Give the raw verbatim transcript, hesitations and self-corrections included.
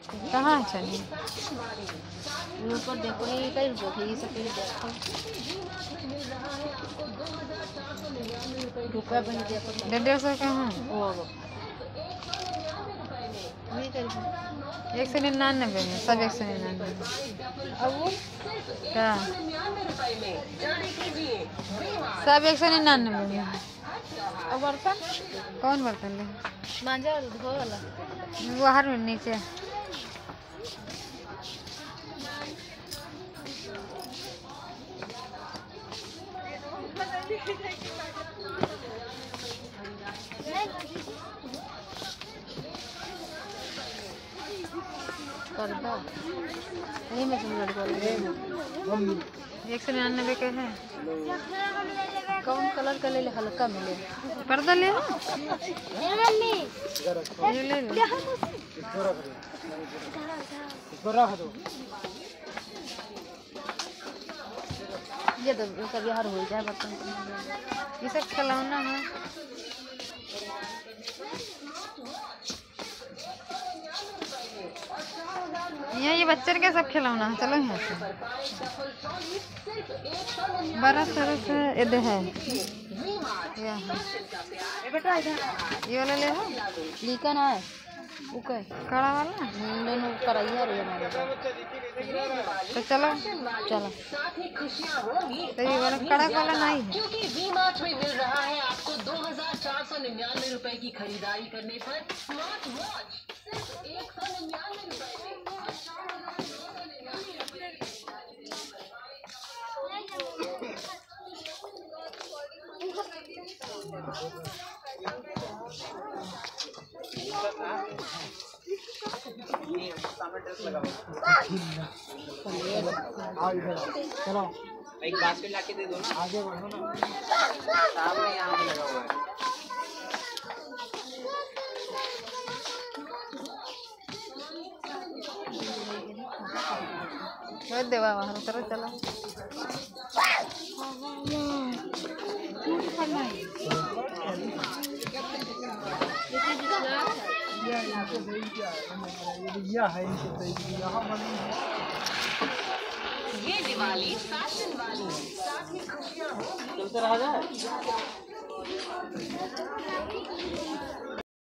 कहाँ है चलिए ऊपर देखो ये कई रुपये ये सब देखो रुपया बन देखो डेढ़ डेढ़ सौ कहाँ वो एक सौ निन्यानवे में सब एक सौ निन्यानवे अब वो क्या सब एक सौ निन्यानवे में। अब बर्तन कौन बर्तन ले मांझा धो वाला बाहर में नीचे कर दो यही में तुम लड़को एक सौ निन्यानवे के है। कौन कलर का ले ले हल्का मिले पर्दा ले लो ये ले लो ये तो इसका बिहार हो जाए बर्तन ये सब खिलौना है। यहाँ ये बच्चन के सब खिलौना है। चलो यहाँ से बड़ा सरस है इधर है ये बेटा ये वाला ले हो लीका ना है ओके कड़ा वाला मैंने कराइया रे हमारे तो चलो चलो तो ये वाला कड़ा वाला नहीं है क्योंकि वी मार्ट में मिल रहा है आपको दो हजार चार सौ निन्यानवे रुपए की खरीदारी करने पर स्मार्ट वॉच सिर्फ एक सौ निन्यानवे रुपए में। चलो एक बास्केट लाके दे दो ना आगे बढ़ो ना सामने यहाँ पे लगा हुआ है देवा वहाँ चलो चलो ये दिवाली फैशन वाली साथ में खुशियाँ होंगी। चलते रहा जाए।